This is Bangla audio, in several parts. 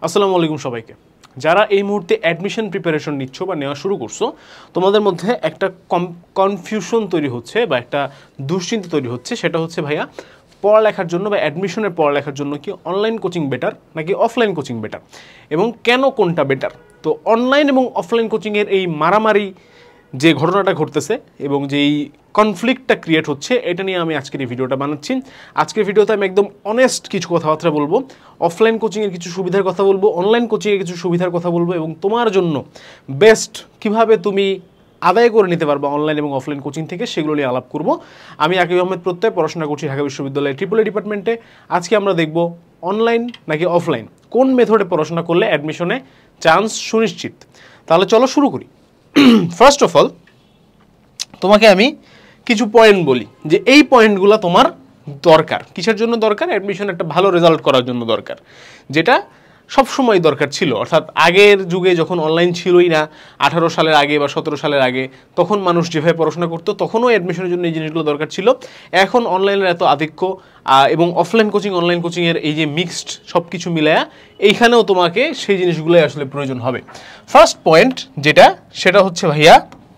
আসসালামু আলাইকুম সবাইকে। যারা এই মুহূর্তে অ্যাডমিশন প্রিপারেশন নিচ্ছ বা নেওয়া শুরু করছো, তোমাদের মধ্যে একটা কনফিউশন তৈরি হচ্ছে বা একটা দুশ্চিন্তা তৈরি হচ্ছে, সেটা হচ্ছে ভাইয়া পড়ালেখার জন্য বা অ্যাডমিশনের পড়ালেখার জন্য কি অনলাইন কোচিং বেটার নাকি অফলাইন কোচিং বেটার, এবং কেন কোনটা বেটার। তো অনলাইন এবং অফলাইন কোচিংয়ের এই মারামারি যে ঘটনাটা ঘটতেছে এবং যেই কনফ্লিক্টটা ক্রিয়েট হচ্ছে, এটা নিয়ে আমি আজকের এই ভিডিওটা বানাচ্ছি। আজকের ভিডিওতে আমি একদম অনেস্ট কিছু কথাবার্তা বলবো, অফলাইন কোচিংয়ের কিছু সুবিধার কথা বলবো, অনলাইন কোচিংয়ের কিছু সুবিধার কথা বলবো, এবং তোমার জন্য বেস্ট কিভাবে তুমি আদায় করে নিতে পারবো অনলাইন এবং অফলাইন কোচিং থেকে, সেগুলো নিয়ে আলাপ করবো। আমি আকিব আহমেদ প্রত্যয়, পড়াশোনা করছি ঢাকা বিশ্ববিদ্যালয়ের ট্রিপল ডিপার্টমেন্টে। আজকে আমরা দেখব অনলাইন নাকি অফলাইন, কোন মেথডে পড়াশোনা করলে অ্যাডমিশনে চান্স সুনিশ্চিত। তাহলে চলো শুরু করি। ফার্স্ট অফ অল তোমাকে আমি কিছু পয়েন্ট বলি যে এই পয়েন্টগুলো তোমার দরকার। কিসের জন্য দরকার? অ্যাডমিশন একটা ভালো রেজাল্ট করার জন্য দরকার, যেটা সবসময় দরকার ছিল। অর্থাৎ আগের যুগে যখন অনলাইন ছিলই না, 18 সালের আগে বা 17 সালের আগে, তখন মানুষ যেভাবে পড়াশোনা করতো তখনও অ্যাডমিশনের জন্য এই জিনিসগুলো দরকার ছিল। এখন অনলাইনের এত আধিক্য এবং অফলাইন কোচিং অনলাইন কোচিংয়ের এই যে মিক্সড সব কিছু মিলায়া, এইখানেও তোমাকে সেই জিনিসগুলোই আসলে প্রয়োজন হবে। ফার্স্ট পয়েন্ট যেটা, সেটা হচ্ছে ভাইয়া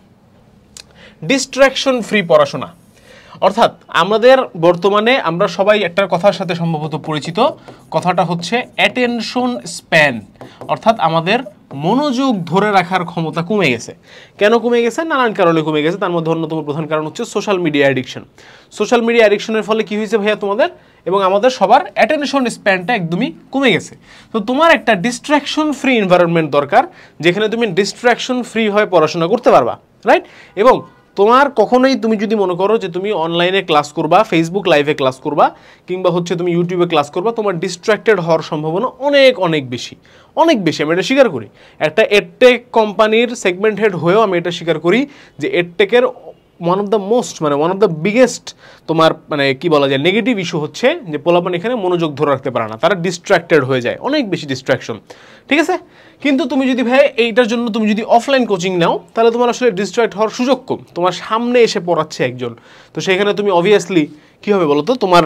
ডিস্ট্র্যাকশন ফ্রি পড়াশোনা। অর্থাৎ আমাদের বর্তমানে আমরা সবাই একটা কথার সাথে সম্ভবত পরিচিত, কথাটা হচ্ছে অ্যাটেনশন স্প্যান। অর্থাৎ আমাদের মনোযোগ ধরে রাখার ক্ষমতা কমে গেছে। কেন কমে গেছে? নানান কারণে কমে গেছে। তার মধ্যে অন্যতম প্রধান কারণ হচ্ছে social media addiction. Social media অ্যাডিকশনের ফলে কী হয়েছে ভাইয়া, তোমাদের এবং আমাদের সবার অ্যাটেনশন স্প্যানটা একদমই কমে গেছে। তো তোমার একটা ডিস্ট্র্যাকশন ফ্রি এনভায়রনমেন্ট দরকার, যেখানে তুমি ডিস্ট্র্যাকশন ফ্রি হয়ে পড়াশোনা করতে পারবা, রাইট? এবং তোমার কখনোই, তুমি যদি মনে করো যে তুমি অনলাইনে ক্লাস করবা, ফেসবুক লাইভে ক্লাস করবা, কিংবা হচ্ছে তুমি ইউটিউবে ক্লাস করবা, তোমার ডিস্ট্র্যাক্টেড হওয়ার সম্ভাবনা অনেক অনেক বেশি, অনেক বেশি। আমি এটা স্বীকার করি। একটা এডটেক কোম্পানির সেগমেন্ট হেড হয়েও আমি এটা স্বীকার করি যে এডটেকের ওয়ান অফ দ্য মোস্ট, মানে ওয়ান অফ দ্য বিগেস্ট তোমার মানে কি বলা যায় নেগেটিভ ইস্যু হচ্ছে যে পোলাপান এখানে মনোযোগ ধরে রাখতে পারে না, তারা ডিস্ট্র্যাক্টেড হয়ে যায়, অনেক বেশি ডিস্ট্র্যাকশন, ঠিক আছে? কিন্তু তুমি যদি ভাই এইটার জন্য তুমি যদি অফলাইন কোচিং নাও, তাহলে তোমার আসলে ডিস্ট্র্যাক্ট হওয়ার সুযোগ কম। তোমার সামনে এসে পড়াচ্ছে একজন, তো সেখানে তুমি অবভিয়াসলি কী হবে বলো তো, তোমার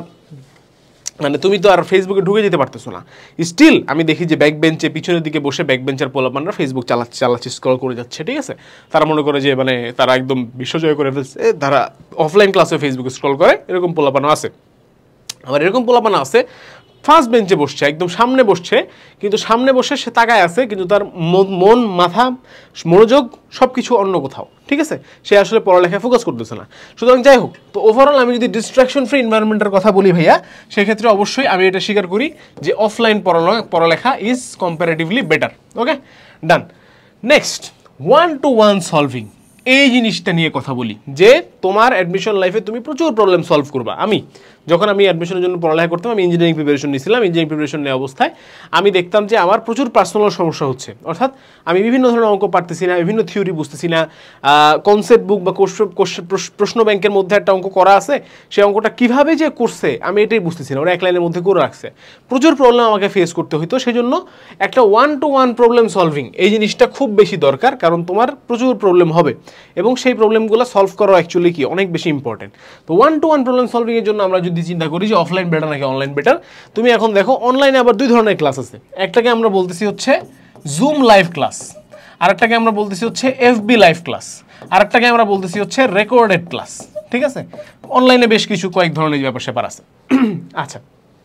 মানে তুমি তো আর ফেসবুকে ঢুকে যেতে পারতেছো না। স্টিল আমি দেখি যে ব্যাক বেঞ্চে পিছনের দিকে বসে ব্যাক বেঞ্চের পোলাপানরা ফেসবুক চালাচ্ছে স্ক্রল করে যাচ্ছে, ঠিক আছে? তারা মনে করে যে মানে তারা একদম বিশ্বজয় করে ফেলছে, তারা অফলাইন ক্লাসে ফেসবুকে স্ক্রল করে, এরকম পোলাপানও আছে। আবার এরকম পোলাপান আছে ফার্স্ট বেঞ্চে বসছে, একদম সামনে বসছে, কিন্তু সামনে বসে সে তাকায় আছে, কিন্তু তার মন মাথা মনোযোগ সব কিছু অন্য কোথাও, ঠিক আছে? সে আসলে পড়ালেখায় ফোকাস করতেছে না। সুতরাং যাই হোক, তো ওভারঅল আমি যদি ডিস্ট্রাকশন ফ্রি এনভায়রনমেন্টের কথা বলি ভাইয়া, সেক্ষেত্রে অবশ্যই আমি এটা স্বীকার করি যে অফলাইন পড়ালেখা is comparatively better. Okay, done. Next, 1-to-1 solving. এই জিনিসটা নিয়ে কথা বলি যে তোমার অ্যাডমিশন লাইফে তুমি প্রচুর প্রবলেম সলভ করবা। যখন আমি অ্যাডমিশনের জন্য পড়ালেখা করতাম, আমি ইঞ্জিনিয়ারিং প্রিপারেশন নিয়েছিলাম। ইঞ্জিনিয়ারিং প্রিপারেশন নেওয়া অবস্থায় আমি দেখতাম যে আমার প্রচুর পার্সোনাল সমস্যা হচ্ছে। অর্থাৎ আমি বিভিন্ন ধরনের অঙ্ক পারতেছি না, বিভিন্ন থিওরি বুঝতেছি না, কনসেপ্ট বুক বা প্রশ্ন ব্যাংকের মধ্যে একটা অঙ্ক করা আছে, সেই অঙ্কটা কীভাবে যে করছে আমি এটাই বুঝতেছি না, ওরা এক লাইনের মধ্যে করে রাখছে। প্রচুর প্রবলেম আমাকে ফেস করতে হইতো। সেই জন্য একটা 1-to-1 প্রবলেম সলভিং, এই জিনিসটা খুব বেশি দরকার, কারণ তোমার প্রচুর প্রবলেম হবে এবং সেই প্রবলেমগুলো সলভ করা অ্যাকচুয়ালি কি অনেক বেশি ইম্পর্টেন্ট। তো 1-to-1 প্রবলেম সলভিংয়ের জন্য আমরা যদি চিন্তা করি যে অফলাইন বেটার নাকি অনলাইন বেটার, তুমি এখন দেখো অনলাইনে আবার দুই ধরনের ক্লাস আছে। একটাকে আমরা বলতেছি হচ্ছে জুম লাইভ ক্লাস, আরেকটাকে আমরা বলতেছি হচ্ছে এফবি লাইভ ক্লাস, আরেকটাকে আমরা বলতেছি হচ্ছে রেকর্ডেড ক্লাস, ঠিক আছে? অনলাইনে বেশ কিছু কয়েক ধরনের ব্যাপার স্যাপার আছে। আচ্ছা,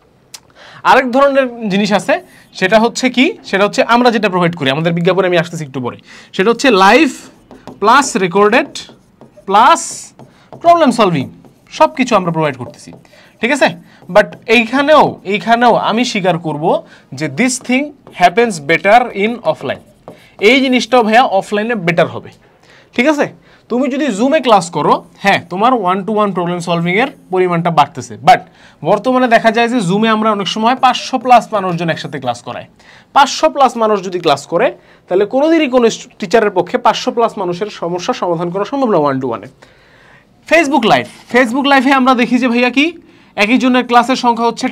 আরেক ধরনের জিনিস আছে, সেটা হচ্ছে কি, সেটা হচ্ছে আমরা যেটা প্রোভাইড করি, আমাদের বিজ্ঞাপনে আমি আসতেছি একটু পরে, সেটা হচ্ছে live plus recorded plus problem solving, সব কিছু আমরা প্রোভাইড করতেছি, ঠিক আছে? বাট এইখানেও আমি স্বীকার করব যে this thing happens better in offline. এই জিনিসটাও ভাইয়া অফলাইনে বেটার হবে, ঠিক আছে? তুমি যদি জুমে ক্লাস করো, হ্যাঁ, তোমার 1-to-1 প্রবলেম সলভিংয়ের পরিমাণটা বাড়তেছে, বাট বর্তমানে দেখা যায় যে জুমে আমরা অনেক সময় 500+ মানুষজন একসাথে ক্লাস করাই। 500+ মানুষ যদি ক্লাস করে, তাহলে কোনোদিনই কোনো টিচারের পক্ষে 500+ মানুষের সমস্যার সমাধান করা সম্ভব না 1-to-1-এ। ফেসবুক লাইভে আমরা দেখি যে ভাইয়া কি একই জনের ক্লাসের সংখ্যা হচ্ছে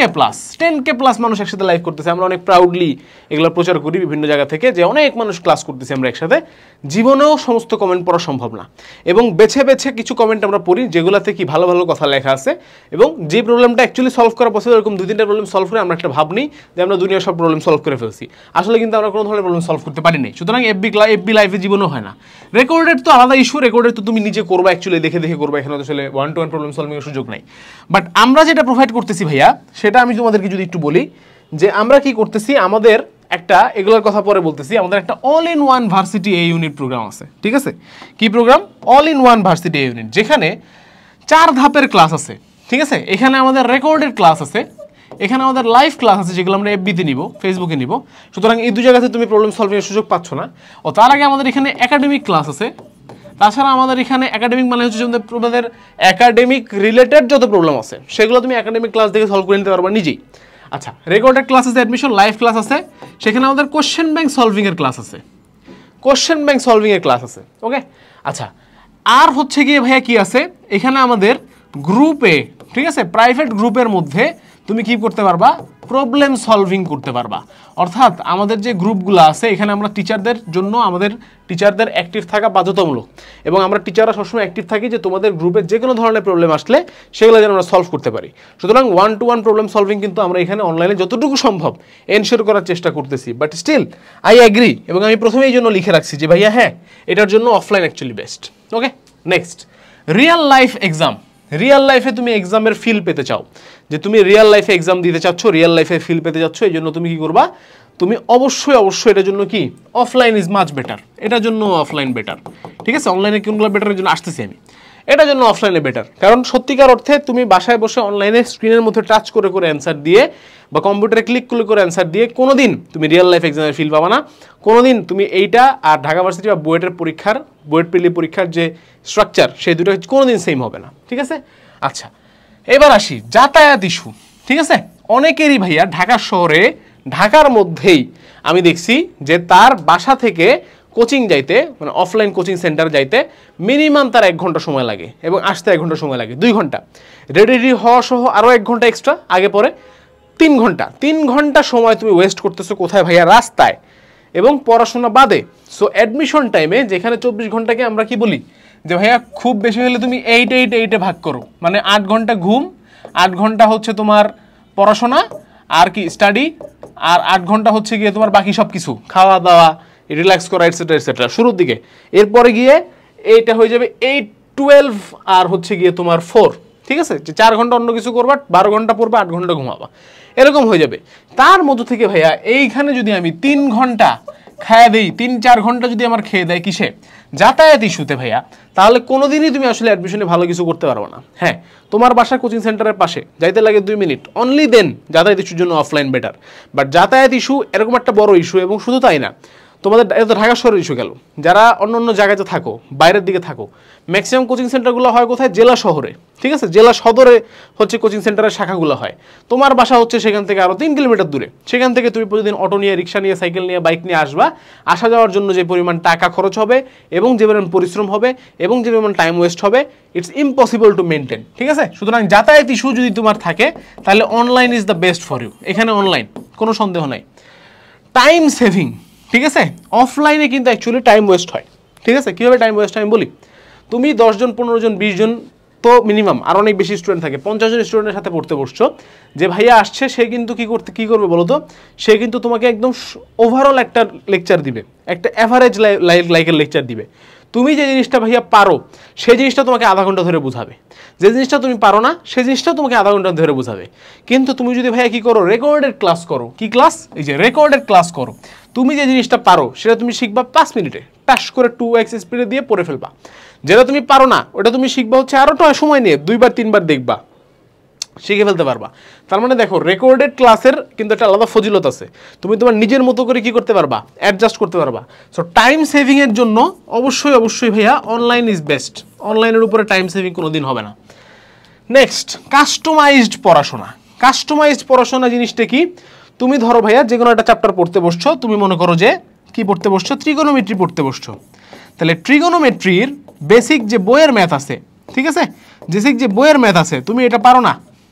10K প্লাস মানুষ একসাথে লাইভ করতেছে। আমরা অনেক প্রাউডলি এগুলো প্রচার করি বিভিন্ন জায়গা থেকে যে অনেক মানুষ ক্লাস করতেছি আমরা একসাথে। জীবনেও সমস্ত কমেন্ট পড়া সম্ভব না, এবং বেছে বেছে কিছু কমেন্ট আমরা পড়ি যেগুলোতে কি ভালো ভালো কথা লেখা আছে, এবং যে প্রবলেমটা অ্যাকচুয়ালি সলভ করা পসিবল এরকম 2-3টা প্রবলেম সলভ করে আমরা একটা ভাব নিই যে আমরা দুনিয়ার সব প্রবলেম সলভ করে ফেলছি। আসলে কিন্তু আমরা কোনো ধরনের প্রবলেম সলভ করতে পারি নাই। সুতরাং এফবি লাইফে জীবনও হয় না। রেকর্ডেড তো আলাদা ইস্যু, রেকর্ডেড তো তুমি নিজে করবা, অ্যাকচুয়ালি দেখে দেখে করবা, এখানে তো আসলে 1-to-1 প্রবলেম সলভিংয়ের সুযোগ নাই। বাট আমরা যেটা প্রোভাইড করতেছি ভাইয়া, সেটা আমি তোমাদেরকে যদি একটু বলি যে আমরা কি করতেছি, আমাদের একটা এগুলোর কথা পরে বলতেছি, আমাদের একটা all in one varsity A unit program আছে। ঠিক আছে, কি program? All in one varsity A unit, যেখানে 4 ধাপের ক্লাস আছে। ঠিক আছে, এখানে আমাদের রেকর্ডেড ক্লাস আছে, এখানে আমাদের লাইভ ক্লাস আছে যেগুলো আমরা এফবিতে নিব, ফেসবুকে নিব। সুতরাং এই দুই জায়গাতে তুমি প্রবলেম সলভিংয়ের সুযোগ পাচ্ছ না। ও তার আগে আমাদের এখানে একাডেমিক ক্লাস আছে। তাছাড়া আমাদের এখানে একাডেমিক মানে হচ্ছে তোমাদের একাডেমিক রিলেটেড যত প্রবলেম আছে সেগুলো তুমি একাডেমিক ক্লাস দেখে সলভ করে নিতে পারবা নিজেই। আচ্ছা, রেকর্ডেড ক্লাস আছে, অ্যাডমিশন লাইভ ক্লাস আছে, সেখানে আমাদের কোশ্চেন ব্যাংক সলভিংয়ের ক্লাস আছে, কোশ্চেন ব্যাংক সলভিংয়ের ক্লাস আছে। ওকে, আচ্ছা, আর হচ্ছে গিয়ে ভাইয়া কি আছে এখানে আমাদের গ্রুপে, ঠিক আছে, প্রাইভেট গ্রুপের মধ্যে তুমি কি করতে পারবা? প্রবলেম সলভিং করতে পারবা। অর্থাৎ আমাদের যে গ্রুপগুলো আছে এখানে আমরা টিচারদের জন্য, আমাদের টিচারদের অ্যাক্টিভ থাকা বাধ্যতামূলক, এবং আমরা টিচাররা সবসময় অ্যাক্টিভ থাকি যে তোমাদের গ্রুপে যে কোনো ধরনের প্রবলেম আসলে সেগুলো যেন আমরা সলভ করতে পারি। সুতরাং 1-to-1 প্রবলেম সলভিং কিন্তু আমরা এখানে অনলাইনে যতটুকু সম্ভব এনশিওর করার চেষ্টা করতেছি। বাট স্টিল আই অ্যাগ্রি, এবং আমি প্রথমে এই জন্য লিখে রাখছি যে ভাইয়া হ্যাঁ, এটার জন্য offline actually best. Okay, next, real life exam. Real লাইফে তুমি এক্সামের ফিল পেতে চাও, যে তুমি রিয়েল লাইফে এক্সাম দিতে চাচ্ছ, রিয়েল লাইফে ফিল পেতে চাচ্ছ, এই জন্য তুমি কি করবা? তুমি অবশ্যই এটার জন্য কি অফলাইন ইজ মাচ বেটার, এটার জন্য অফলাইন বেটার। ঠিক আছে, অনলাইনে কোনগুলো বেটারের জন্য আসতেছি আমি, এটার জন্য অফলাইনে বেটার। কারণ সত্যিকার অর্থে তুমি বাসায় বসে অনলাইনে স্ক্রিনের মধ্যে টাচ করে করে অ্যান্সার দিয়ে বা কম্পিউটারে ক্লিক করে করে অ্যান্সার দিয়ে কোনোদিন তুমি রিয়েল লাইফ এক্সামের ফিল পাবা না। কোনোদিন তুমি এইটা আর ঢাকা ভার্সিটি বা বুয়েট প্রিলি পরীক্ষার যে স্ট্রাকচার সেই দুটো কোনোদিন সেম হবে না। ঠিক আছে, আচ্ছা, এবার আসি যাতায়াত ইস্যু। ঠিক আছে, অনেকেরই ভাইয়া ঢাকা শহরে, ঢাকার মধ্যেই আমি দেখছি যে তার বাসা থেকে কোচিং যাইতে, মানে অফলাইন কোচিং সেন্টার যাইতে মিনিমাম তার 1 ঘন্টা সময় লাগে, এবং আসতে 1 ঘন্টা সময় লাগে, 2 ঘন্টা, রেডি হওয়া সহ আরও 1 ঘন্টা এক্সট্রা, আগে পরে 3 ঘন্টা। 3 ঘন্টা সময় তুমি ওয়েস্ট করতেছো কোথায় ভাইয়া? রাস্তায়, এবং পড়াশোনা বাদে। সো অ্যাডমিশন টাইমে যেখানে 24 ঘন্টাকে আমরা কি বলি যে ভাইয়া খুব বেশি হলে তুমি 8 ভাগ করো, মানে 8 ঘন্টা ঘুম, 8 ঘন্টা হচ্ছে তোমার পড়াশোনা আর কি স্টাডি, আর 8 ঘন্টা হচ্ছে গিয়ে তোমার বাকি সব কিছু, খাওয়া দাওয়া, রিল্যাক্স করা, এটসেট্রা এটসেট্রা শুরুর দিকে। এরপরে গিয়ে এইটা হয়ে যাবে 8-12 আর হচ্ছে গিয়ে তোমার 4। ঠিক আছে, যে 4 ঘন্টা অন্য কিছু করবা, 12 ঘন্টা পড়বা, 8 ঘন্টা ঘুমাবা, এরকম হয়ে যাবে। তার মধ্য থেকে ভাইয়া এইখানে যদি আমি 3 ঘন্টা খাইয়ে দিই, 3-4 ঘন্টা যদি আমার খেয়ে দেয় কিসে? যাতায়াত ইস্যুতে ভাইয়া, তাহলে কোনোদিনই তুমি আসলে অ্যাডমিশনে ভালো কিছু করতে পারবে না। হ্যাঁ, তোমার বাসা কোচিং সেন্টারের পাশে, যাইতে লাগে 2 মিনিট, অনলি দেন যাতায়াত ইস্যুর জন্য অফলাইন বেটার। বাট যাতায়াত ইস্যু এরকম একটা বড় ইস্যু, এবং শুধু তাই না, তোমাদের এটা ঢাকা শহরের ইস্যু গেল, যারা অন্য অন্য জায়গাতে থাকো, বাইরের দিকে থাকো, ম্যাক্সিমাম কোচিং সেন্টারগুলো হয় কোথায়? জেলা শহরে। ঠিক আছে, জেলা সদরে হচ্ছে কোচিং সেন্টারের শাখাগুলো হয়। তোমার বাসা হচ্ছে সেখান থেকে আরও 3 কিলোমিটার দূরে, সেখান থেকে তুমি প্রতিদিন অটো নিয়ে, রিক্সা নিয়ে, সাইকেল নিয়ে, বাইক নিয়ে আসবা। আসা যাওয়ার জন্য যে পরিমাণ টাকা খরচ হবে, এবং যে পরিমাণ পরিশ্রম হবে, এবং যে পরিমাণ টাইম ওয়েস্ট হবে, ইটস ইম্পসিবল টু মেনটেন। ঠিক আছে, সুতরাং যাতায়াত ইস্যু যদি তোমার থাকে তাহলে online is the best for you, এখানে অনলাইন কোনো সন্দেহ নাই। টাইম সেভিং, ঠিক আছে, অফলাইনে কিন্তু অ্যাকচুয়ালি টাইম ওয়েস্ট হয়। ঠিক আছে, কীভাবে টাইম ওয়েস্ট হয় আমি বলি। তুমি 10 জন, 15 জন, 20 জন, তো মিনিমাম আর অনেক বেশি স্টুডেন্ট থাকে, 50 জন স্টুডেন্টের সাথে পড়তে বসছো, যে ভাইয়া আসছে সে কিন্তু কী করবে বলো তো? সে কিন্তু তোমাকে একদম ওভারঅল একটা লেকচার দিবে, একটা অ্যাভারেজ লাইকের লেকচার দিবে। তুমি যে জিনিসটা ভাইয়া পারো সেই জিনিসটা তোমাকে আধা ঘন্টা ধরে বোঝাবে, যে জিনিসটা তুমি পারো না সেই জিনিসটাও তোমাকে আধা ঘন্টা ধরে বোঝাবে। কিন্তু তুমি যদি ভাইয়া কী করো? রেকর্ডেড ক্লাস করো। কি ক্লাস? এই যে রেকর্ডেড ক্লাস করো। তুমি যে জিনিসটা পারো সেটা তুমি শিখবা 5 মিনিটে, টাস করে 2x স্পিডে দিয়ে পড়ে ফেলবা। যেটা তুমি পারো না ওটা তুমি শিখবা হচ্ছে আরও সময় নিয়ে, 2-3 বার দেখবা, শিখে ফেলতে পারবা। তার মানে দেখো, রেকর্ডেড ক্লাসের কিন্তু একটা আলাদা ফজিলত আছে, তুমি তোমার নিজের মতো করে কি করতে পারবা? অ্যাডজাস্ট করতে পারবা। সো টাইম সেভিংয়ের জন্য অবশ্যই ভাইয়া অনলাইন ইজ বেস্ট, অনলাইনের উপরে টাইম সেভিং কোনো দিন হবে না। নেক্সট, কাস্টমাইজড পড়াশোনা। কাস্টমাইজড পড়াশোনা জিনিসটা কি? তুমি ধরো ভাইয়া যে কোনো একটা চ্যাপ্টার পড়তে বসছো, তুমি মনে করো যে কি পড়তে বসছো? ট্রিগোনোমেট্রি পড়তে বসছো। তাহলে ট্রিগোনোমেট্রির বেসিক যে বইয়ের ম্যাথ আছে, ঠিক আছে, বেসিক যে বইয়ের ম্যাথ আছে, তুমি এটা পারো না,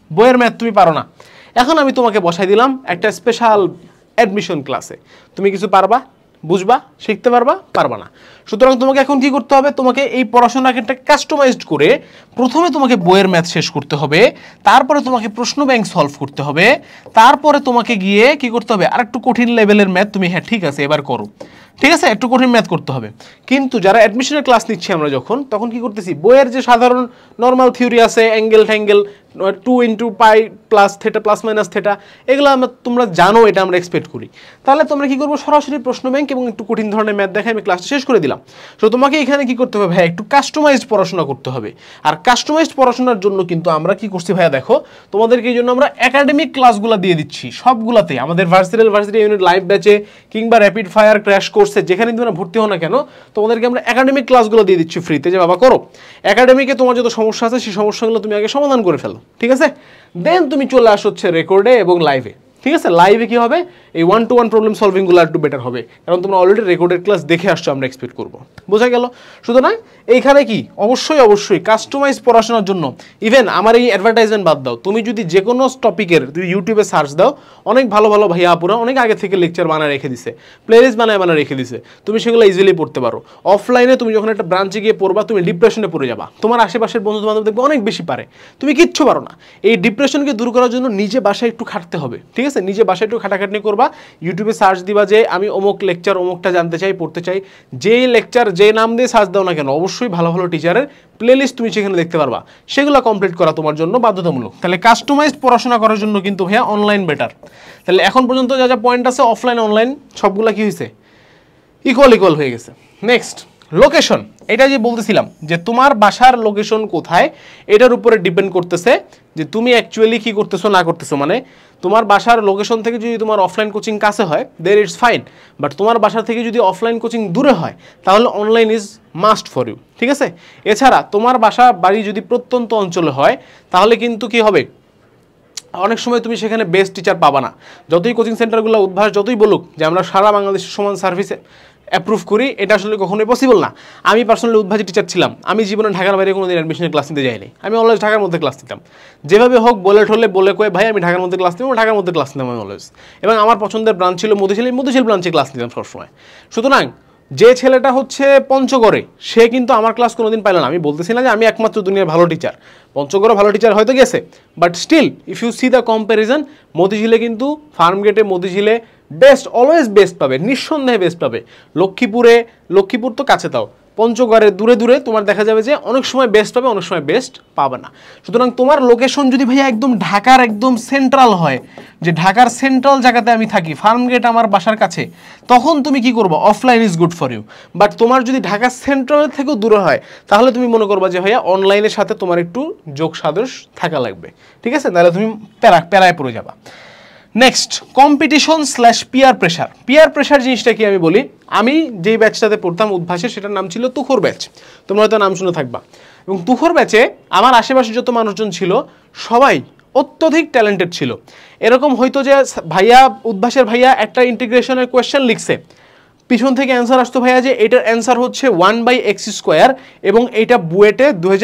বইয়ের ম্যাথ তুমি পারো না। এখন আমি তোমাকে বসাই দিলাম একটা স্পেশাল অ্যাডমিশন ক্লাসে, তুমি কিছু পারবা, বুঝবা, শিখতে পারবা, পারবা না। সুতরাং তোমাকে এখন কি করতে হবে, তোমাকে এই পড়াশোনাকে একটা কাস্টমাইজড করে প্রথমে তোমাকে বইয়ের ম্যাথ শেষ করতে হবে, তারপরে তোমাকে প্রশ্ন ব্যাংক সলভ করতে হবে, তারপরে তোমাকে গিয়ে কি করতে হবে, আর একটু কঠিন লেভেলের ম্যাথ তুমি, হ্যাঁ ঠিক আছে এবার করো, ঠিক আছে, একটু কঠিন ম্যাথ করতে হবে। কিন্তু যারা অ্যাডমিশনের ক্লাস নিচ্ছি আমরা তখন কি করতেছি, বইয়ের যে সাধারণ নর্মাল থিওরি আছে, angle tangle, 2 × pi plus theta plus minus theta, এগুলো তোমরা জানো, এটা আমরা এক্সপেক্ট করি। তাহলে তোমরা কি করবো, সরাসরি প্রশ্ন ব্যাংক এবং একটু কঠিন ধরনের ম্যাথ দেখে আমি ক্লাসটা শেষ করে দিলাম। তো তোমাকে এখানে কি করতে হবে ভাইয়া, একটু কাস্টমাইজড পড়াশোনা করতে হবে। আর কাস্টমাইজড পড়াশোনার জন্য কিন্তু আমরা কি করছি ভাইয়া, দেখো তোমাদেরকে এই জন্য আমরা একাডেমিক ক্লাসগুলো দিয়ে দিচ্ছি সবগুলাতে, আমাদের ভার্সিটি ইউনিট লাইভ ব্যাচে কিংবা র্যাপিড ফায়ার ক্র্যাশ কোর্সে, যেখানে তোমরা ভর্তি হও না কেন, তোমাদেরকে আমরা একাডেমিক ক্লাসগুলো দিয়ে দিচ্ছি ফ্রিতে, যে বাবা করো একাডেমিকে, তোমার যত সমস্যা আছে সেই সমস্যাগুলো তুমি আগে সমাধান করে ফেলো, ঠিক আছে, দেন তুমি চলে আসো হচ্ছে রেকর্ডে এবং লাইভে। ঠিক আছে, লাইভে কি হবে, এই 1-to-1 প্রবলেম সলভিংগুলো একটু বেটার হবে, কারণ তোমরা অলরেডি রেকর্ডেড ক্লাস দেখে আসছো, আমরা এক্সপেক্ট করবো। বোঝা গেল? সুতরাং এইখানে কি অবশ্যই কাস্টমাইজ পড়াশোনার জন্য, ইভেন আমার এই অ্যাডভার্টাইজমেন্ট বাদ দাও, তুমি যদি যে কোনো টপিকের তুমি ইউটিউবে সার্চ দাও, অনেক ভালো ভাইয়া আপুরা অনেক আগে থেকে লেকচার বানায় রেখে দিছে, প্লেলিস্ট বানায় রেখে দিছে, তুমি সেগুলো ইজিলি পড়তে পারো। অফলাইনে তুমি যখন একটা ব্রাঞ্চে গিয়ে পড়বা, তুমি ডিপ্রেশনে পড়ে যাবা, তোমার আশেপাশের বন্ধু বান্ধব দেখবে অনেক বেশি পারে, তুমি কিচ্ছু পারো না। এই ডিপ্রেশনকে দূর করার জন্য নিজে বাসায় একটু খাটতে হবে, ঠিক আছে, নিজে বাসায় একটু খাটাখাটনি করবা, ইউটিউবে সার্চ দিবা যে আমি অমুক লেকচার অমুকটা জানতে চাই, পড়তে চাই, যেই লেকচার যে নাম দিয়ে সার্চ দাও না কেন, অবশ্যই ভালো টিচারের প্লেলিস্ট তুমি সেখানে দেখতে পারবা, সেগুলো কমপ্লিট করা তোমার জন্য বাধ্যতামূলক। তাহলে কাস্টমাইজড পড়াশোনা করার জন্য কিন্তু ভাইয়া অনলাইন বেটার। তাহলে এখন পর্যন্ত যা পয়েন্ট আছে অফলাইন অনলাইন সবগুলা কি হয়েছে, ইকুয়াল হয়ে গেছে। নেক্সট লোকেশন, এটা যে বলতেছিলাম যে তোমার বাসার লোকেশন কোথায়, এটার উপরে ডিপেন্ড করতেছে যে তুমি অ্যাকচুয়ালি কি করতেছো না করতেছো। মানে তোমার বাসার লোকেশন থেকে যদি তোমার অফলাইন কোচিং কাছে হয়, দের ইটস ফাইন, বাট তোমার বাসা থেকে যদি অফলাইন কোচিং দূরে হয়, তাহলে online is must for you, ঠিক আছে। এছাড়া তোমার বাড়ি যদি প্রত্যন্ত অঞ্চলে হয়, তাহলে কিন্তু কি হবে, অনেক সময় তুমি সেখানে বেস্ট টিচার পাবা না। যতই কোচিং সেন্টারগুলো উদ্ভাস যতই বলুক যে আমরা সারা বাংলাদেশের সমান সার্ভিসে অ্যাপ্রুভ করি, এটা আসলে কখনোই পসিবল না। আমি পার্সোনালি উদ্ভাসী টিচার ছিলাম, আমি জীবনে ঢাকার বাইরে কোনোদিন অ্যাডমিশনের ক্লাস নিতে যাইনি, আমি অলওয়েজ ঢাকার মধ্যে ক্লাস নিতাম। যেভাবে হোক বলে কয়ে ভাই আমি ঢাকার মধ্যে ক্লাস নিতাম, ঢাকার মধ্যে ক্লাস নিতাম আমি অলওয়েজ। এবং আমার পছন্দের ব্রাঞ্চ ছিল মধুশীল ব্রাঞ্চে ক্লাস নিতাম সবসময়। সুতরাং যে ছেলেটা হচ্ছে পঞ্চগড়ে, সে কিন্তু আমার ক্লাস কোনোদিন পাইল না। আমি বলতেছি না যে আমি একমাত্র দুনিয়ার ভালো টিচার, পঞ্চগড়ে ভালো টিচার হয়তো গেছে, but still if you see the comparison, মতিঝিলে কিন্তু ফার্মগেটে মতিঝিলে বেস্ট, অলওয়েজ বেস্ট পাবে, নিঃসন্দেহে বেস্ট পাবে। লক্ষ্মীপুর তো কাছে, তাও পঞ্চগড়ে দূরে তোমার দেখা যাবে যে অনেক সময় বেস্ট পাবে, অনেক সময় বেস্ট পাবে না। সুতরাং তোমার লোকেশন যদি ভাইয়া একদম ঢাকার একদম সেন্ট্রাল হয়, যে ঢাকার সেন্ট্রাল জায়গাতে আমি থাকি, ফার্মগেট আমার বাসার কাছে, তখন তুমি কি করবো, offline is good for you. But তোমার যদি ঢাকা সেন্ট্রালের থেকেও দূরে হয়, তাহলে তুমি মনে করবা যে ভাইয়া অনলাইনের সাথে তোমার একটু যোগ সাদৃশ থাকা লাগবে, ঠিক আছে, তাহলে তুমি প্যারায় পড়ে যাবা। Next competition peer pressure. Peer pressure জিনিসটা কি আমি বলি, আমি যেই ব্যাচটাতে পড়তাম উদ্ভাসে, সেটার নাম ছিল তুখোর ব্যাচ, তোমরা হয়তো নাম শুনে থাকবা। এবং তুখোর ব্যাচে আমার আশেপাশে যত মানুষজন ছিল সবাই অত্যধিক ট্যালেন্টেড ছিল। এরকম হয়তো যে উদ্ভাসের ভাইয়া একটা ইন্টিগ্রেশনের কোয়েশ্চেন লিখছে, পিছন থেকে অ্যান্সার আসতো ভাইয়া যে এটার অ্যান্সার হচ্ছে 1/x² এবং এইটা বুয়েটে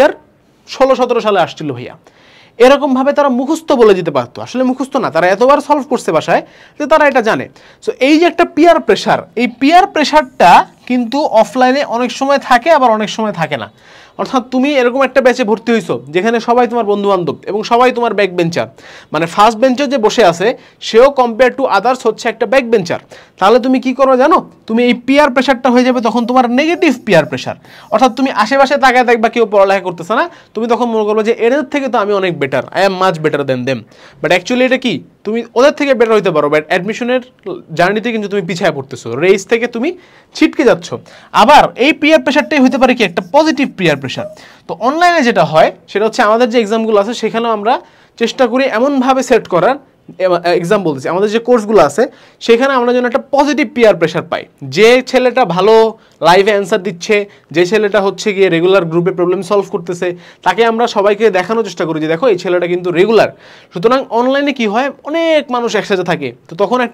2016-17 সালে আসছিল ভাইয়া। এরকমভাবে তারা মুখস্থ বলে দিতে পারতো, আসলে মুখস্থ না, তারা এতবার সলভ করছে বাসায় যে তারা এটা জানে। সো এই যে একটা পিয়ার প্রেশার, এই পিয়ার প্রেশারটা কিন্তু অফলাইনে অনেক সময় থাকে, আবার অনেক সময় থাকে না। অর্থাৎ তুমি এরকম একটা ব্যাচে ভর্তি হইছো যেখানে সবাই তোমার বন্ধু বান্ধব এবং সবাই তোমার ব্যাক বেঞ্চার, মানে ফার্স্ট বেঞ্চে যে বসে আছে সেও কম্পেয়ার টু আদার্স হচ্ছে একটা ব্যাক বেঞ্চার, তাহলে তুমি কি করো জানো, তুমি এই পিয়ার প্রেশারটা হয়ে যাবে তখন তোমার নেগেটিভ পিয়ার প্রেশার। অর্থাৎ তুমি আশেপাশে তাকায় দেখবা কেউ পড়ালেখা করতেছে না, তুমি তখন মনে করবে যে এদের থেকে তো আমি অনেক better, I am much better than them. But actually এটা কি, তুমি ওদের থেকে বেটার হইতে পারো, বাট অ্যাডমিশনের জার্নিতে কিন্তু তুমি পিছিয়ে পড়তেছো, রেস থেকে তুমি ছিটকে যাচ্ছ। আবার এই পিয়ার প্রেশারটাই হতে পারে কি একটা পজিটিভ পিয়ার প্রেশার। তো অনলাইনে যেটা হয় সেটা হচ্ছে আমাদের যে এক্সামগুলো আছে সেখানেও আমরা চেষ্টা করি এমনভাবে সেট করার, এক্সাম বলতেছি আমাদের যে কোর্সগুলো আছে সেখানে আমরা যেন একটা পজিটিভ পিয়ার প্রেশার পাই। যে ছেলেটা ভালো লাইভে অ্যান্সার দিচ্ছে, যে ছেলেটা হচ্ছে গিয়ে রেগুলার গ্রুপে প্রবলেম সলভ করতেছে, তাকে আমরা সবাইকে দেখানোর চেষ্টা করি যে দেখো এই ছেলেটা কিন্তু রেগুলার। সুতরাং অনলাইনে কি হয়, অনেক মানুষ একসাথে থাকে, তো তখন একটা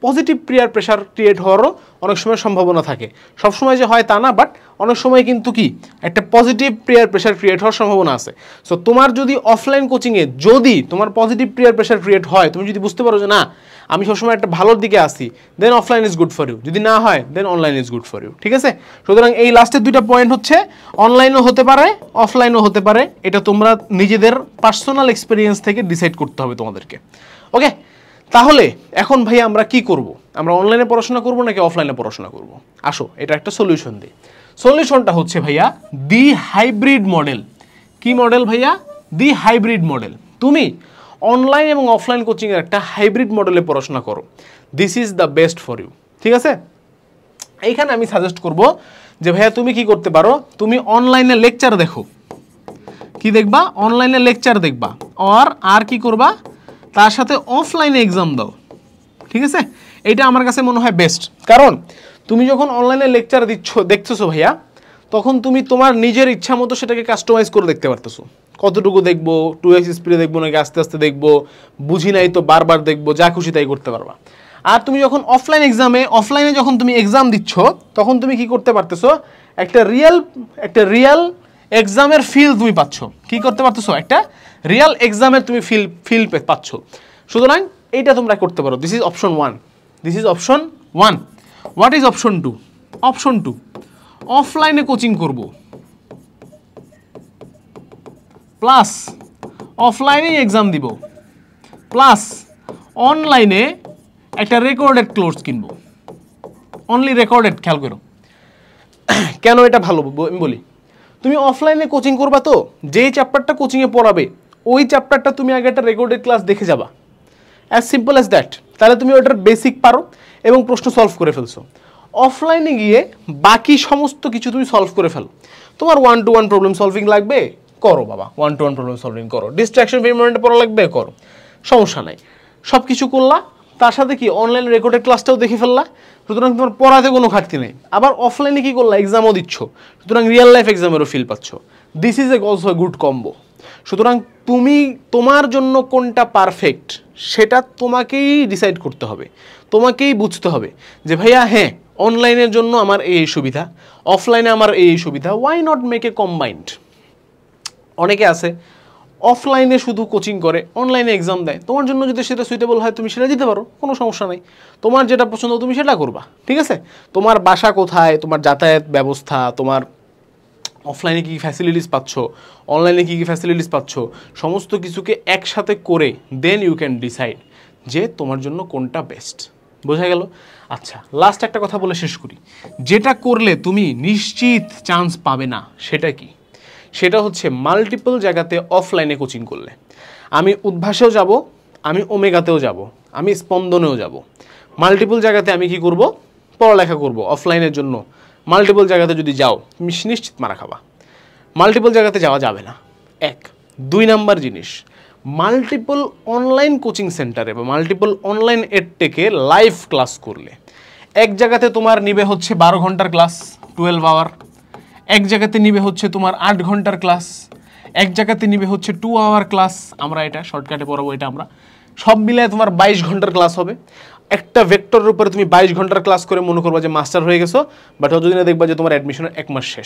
পজিটিভ পিয়ার প্রেশার ক্রিয়েট হওয়ারও অনেক সময় সম্ভাবনা থাকে। সবসময় যে হয় তা না, বাট অনেক সময় কিন্তু কি একটা পজিটিভ পিয়ার প্রেশার ক্রিয়েট হওয়ার সম্ভাবনা আছে। সো তোমার যদি অফলাইন কোচিংয়ে যদি তোমার পজিটিভ পিয়ার প্রেশার ক্রিয়েট হয়, তুমি যদি বুঝতে পারো যে না আমি সবসময় একটা ভালোর দিকে আসি, then offline is good for you. যদি না হয় then online is good for you. ঠিক আছে, সুতরাং এই লাস্টের দুইটা পয়েন্ট হচ্ছে অনলাইনও হতে পারে অফলাইনও হতে পারে, এটা তোমরা নিজেদের পার্সোনাল এক্সপিরিয়েন্স থেকে ডিসাইড করতে হবে তোমাদেরকে। ওকে, তাহলে এখন ভাই আমরা কি করব? আমরা অনলাইনে পড়াশোনা করব নাকি অফলাইনে পড়াশোনা করব? আসো এটা একটা সলিউশন দিই। সলিউশনটা হচ্ছে ভাইয়া দি হাইব্রিড মডেল। কি মডেল ভাইয়া? The hybrid model. তুমি অনলাইন এবং অফলাইন কোচিংয়ের একটা হাইব্রিড মডেলে পড়াশোনা করো, this is the best for you. ঠিক আছে, এইখানে আমি সাজেস্ট করব যে ভাইয়া তুমি কি করতে পারো, তুমি অনলাইনে লেকচার দেখো। কি দেখবা? অনলাইনে লেকচার দেখবা, আর কি করবা তার সাথে অফলাইনে এক্সাম দাও। ঠিক আছে, এইটা আমার কাছে মনে হয় বেস্ট। কারণ তুমি যখন অনলাইনে লেকচার দেখতেছো ভাইয়া, তখন তুমি তোমার নিজের ইচ্ছা মতো সেটাকে কাস্টমাইজ করে দেখতে পারতেছো। কতটুকু দেখবো, 2x স্পিডে দেখবো নাকি আস্তে আস্তে দেখবো, বুঝি নাই তো বারবার দেখবো, যা খুশি তাই করতে পারবা। আর তুমি যখন অফলাইনে যখন তুমি এক্সাম দিচ্ছ, তখন তুমি কি করতে পারতেছো, একটা রিয়েল এক্সামের ফিল তুমি পাচ্ছ। কি করতে পারতেছো? একটা রিয়েল এক্সামের তুমি ফিল পাচ্ছ। সুতরাং এইটা তোমরা করতে পারো। This is option 1। This is option 1। What is option 2? Option 2, অফলাইনে কোচিং করব প্লাস অফলাইনে এক্সাম দিব প্লাস অনলাইনে একটা রেকর্ডেড কোর্স কিনবো। Only recorded. খেয়াল করো কেন এটা ভালো আমি বলি। তুমি অফলাইনে কোচিং করবা, তো যেই চ্যাপ্টারটা কোচিংয়ে পড়াবে ওই চ্যাপ্টারটা তুমি আগে একটা রেকর্ডেড ক্লাস দেখে যাবা, অ্যাজ সিম্পল অ্যাজ দ্যাট। তাহলে তুমি ওটার বেসিক পারো এবং প্রশ্ন সলভ করে ফেলছো। অফলাইনে গিয়ে বাকি সমস্ত কিছু তুমি সলভ করে ফেলো। তোমার 1-to-1 প্রবলেম সলভিং লাগবে, করো বাবা, 1-to-1 প্রবলেম সলভিং করো। ডিস্ট্রাকশন ফ্রি মোমেন্টে পড়া লাগবে, করো, সমস্যা নাই। সব কিছু করলা, তার সাথে কি অনলাইন রেকর্ডেড ক্লাসটাও দেখে ফেললা। সুতরাং তোমার পড়াতে কোনো ঘাটতি নেই। আবার অফলাইনে কি করলা, এক্সামও দিচ্ছ, সুতরাং রিয়েল লাইফ এক্সামেরও ফিল পাচ্ছ। This is also a good combo. সুতরাং তুমি তোমার জন্য কোনটা পারফেক্ট সেটা তোমাকেই ডিসাইড করতে হবে, তোমাকেই বুঝতে হবে যে ভাইয়া হ্যাঁ অনলাইনের জন্য আমার এই সুবিধা, অফলাইনে আমার এই সুবিধা, why not make a combined. অনেকে আছে অফলাইনে শুধু কোচিং করে, অনলাইনে এক্সাম দেয়। তোমার জন্য যদি সেটা সুইটেবল হয় তুমি সেটা দিতে পারো, কোনো সমস্যা নেই। তোমার যেটা পছন্দ তুমি সেটা করবা। ঠিক আছে, তোমার বাসা কোথায়, তোমার যাতায়াত ব্যবস্থা, তোমার অফলাইনে কী কী ফ্যাসিলিটিস পাচ্ছ, অনলাইনে কী কী ফ্যাসিলিটিস পাচ্ছ, সমস্ত কিছুকে একসাথে করে দেন ইউ ক্যান ডিসাইড যে তোমার জন্য কোনটা বেস্ট। বোঝা গেল? আচ্ছা, লাস্ট একটা কথা বলে শেষ করি। যেটা করলে তুমি নিশ্চিত চান্স পাবে না সেটা কি? সেটা হচ্ছে মাল্টিপল জায়গাতে অফলাইনে কোচিং করলে। আমি উদ্ভাসেও যাব, আমি ওমেগাতেও যাব, আমি স্পন্দনেও যাব। মাল্টিপল জায়গাতে আমি কি করব? পড়ালেখা করব অফলাইনের জন্য। মাল্টিপল জায়গাতে যদি যাও তুমি নিশ্চিত মারা খাবা। মাল্টিপল জায়গাতে যাওয়া যাবে না, 1। 2 নাম্বার জিনিস, মাল্টিপল অনলাইন কোচিং সেন্টারে বা মাল্টিপল অনলাইন এডটেকে লাইভ ক্লাস করলে এক জায়গাতে তোমার নিবে হচ্ছে 12 ঘন্টার ক্লাস, 12 আওয়ার। এক জায়গাতে নিবে হচ্ছে তোমার 8 ঘন্টার ক্লাস, এক জায়গাতে নিবে হচ্ছে 2 আওয়ার ক্লাস। আমরা এটা শর্টকাটে পড়াবো, এটা আমরা সব মিলায় তোমার 22 ঘন্টার ক্লাস হবে। একটা ভেক্টরের উপরে তুমি 22 ঘন্টার ক্লাস করে মনে করবা যে মাস্টার হয়ে গেছো, বাট অতদিনে দেখবা যে তোমার অ্যাডমিশনের 1 মাস শেষ।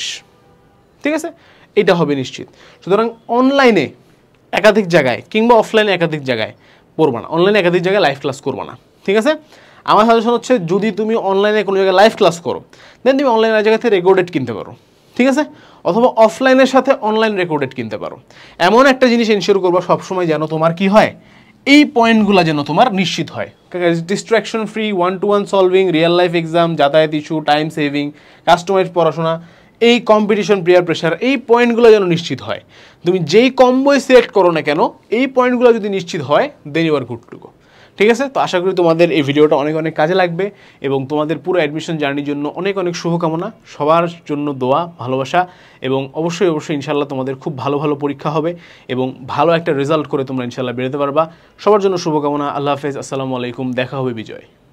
ঠিক আছে, এটা হবে নিশ্চিত। সুতরাং অনলাইনে একাধিক জায়গায় কিংবা অফলাইনে একাধিক জায়গায় পড়বা না, অনলাইনে একাধিক জায়গায় লাইভ ক্লাস করবা না। ঠিক আছে, আমার সাজেশন হচ্ছে যদি তুমি অনলাইনে কোনো জায়গায় লাইভ ক্লাস করো দেন তুমি অনলাইনের জায়গা থেকে রেকর্ডেড কিনতে পারো। ঠিক আছে, অথবা অফলাইনের সাথে অনলাইন রেকর্ডেড কিনতে পারো। এমন একটা জিনিস এনশিওর করবা সবসময় যেন তোমার কি হয়, এই পয়েন্টগুলো যেন তোমার নিশ্চিত হয়। Distraction free, 1-to-1 solving, real life exam, যাতায়াত ইস্যু, টাইম সেভিং, কাস্টমাইজ পড়াশোনা, এই কম্পিটিশন পিয়ার প্রেশার, এই পয়েন্টগুলো যেন নিশ্চিত হয়। তুমি যেই কম্বোই সিলেক্ট করো না কেন, এই পয়েন্টগুলো যদি নিশ্চিত হয় then you are good to go. ঠিক আছে, তো আশা করি তোমাদের এই ভিডিওটা অনেক অনেক কাজে লাগবে এবং তোমাদের পুরো অ্যাডমিশন জার্নির জন্য অনেক অনেক শুভকামনা। সবার জন্য দোয়া, ভালোবাসা এবং অবশ্যই ইনশাল্লাহ তোমাদের খুব ভালো ভালো পরীক্ষা হবে এবং ভালো একটা রেজাল্ট করে তোমরা ইনশাল্লাহ বেরোতে পারবা। সবার জন্য শুভকামনা। আল্লাহ হাফেজ, আসসালামু আলাইকুম, দেখা হবে বিজয়।